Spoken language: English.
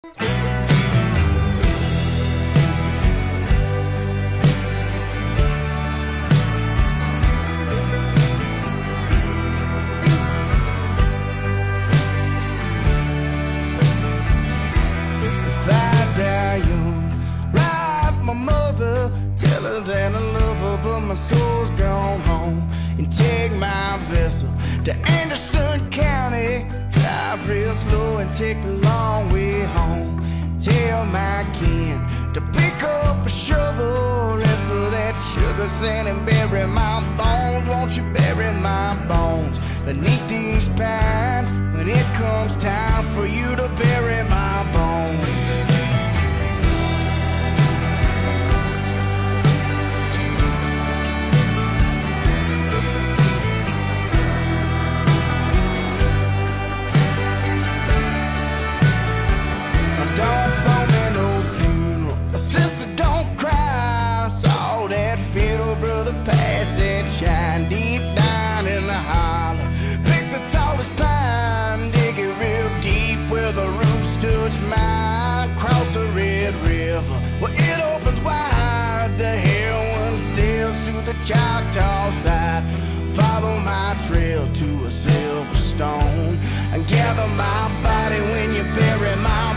Tell her that I love her, but my soul's gone home. And take my vessel to Anderson County. Drive real slow and take the long way home. Tell my kin to pick up a shovel, wrestle that sugar sand and bury my bones. Won't you bury my bones beneath these pines when it comes time for you to bury my bones? Shine deep down in the hollow. Pick the tallest pine, dig it real deep where the roots touch mine. Cross the Red River, well it opens wide. The heroin sails to the Choctaw side. Follow my trail to a silver stone and gather my body when you bury my